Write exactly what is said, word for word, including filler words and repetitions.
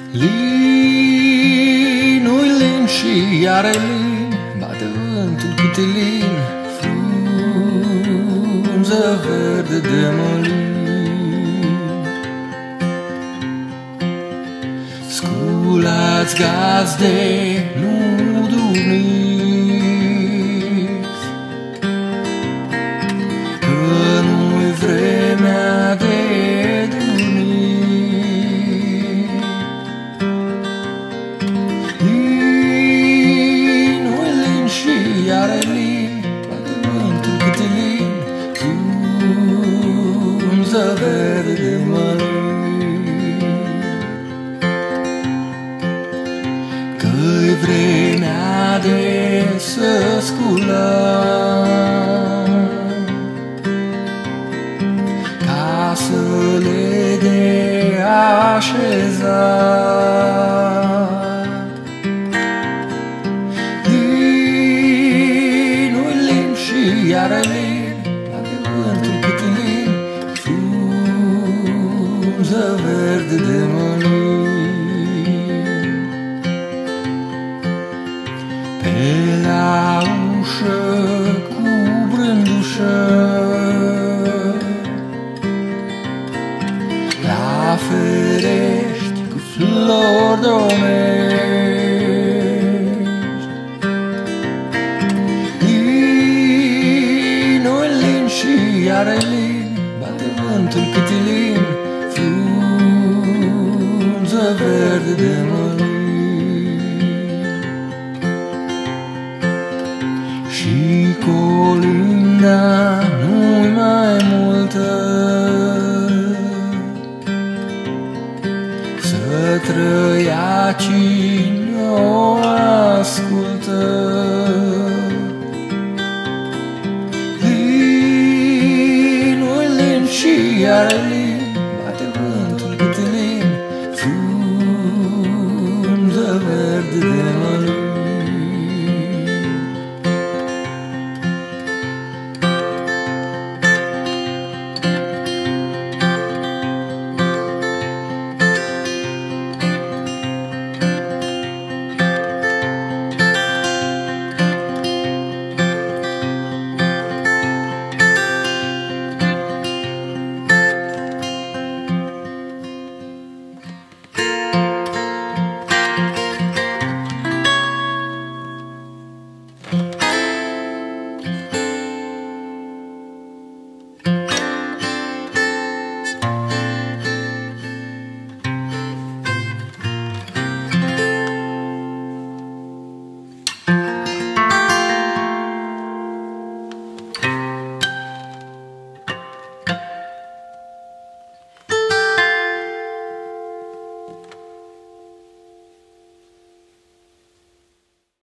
Linul lin și iară lin, bate vântul câte lin, frunză verde de mălin. Sculați gazde, nu dormiți, că nu-i vremea de iară lin, bate vântul câte lin, frunză verde de mălin. Că-i vremea de să sculăm casele de așezat. Iară lin, bate vântul câte lin, frunză verde de mălin. Pe la ușă cu brândușă, la ferești cu flori domești, iară lin, bate vântul câte lin, frunză verde de mălin. Și colinda nu-i mai multă, să trăia cine o ascultă.